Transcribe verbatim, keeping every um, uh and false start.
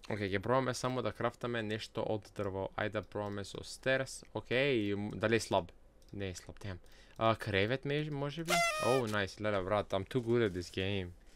Окей, ќе пробаме само да крафтаме нешто од дрво. Ајде да пробаме со стерс. Окей, дали е слаб? Не е слаб, тем. А, кревет може би? Oh, nice, леле брат, I'm too good at this game.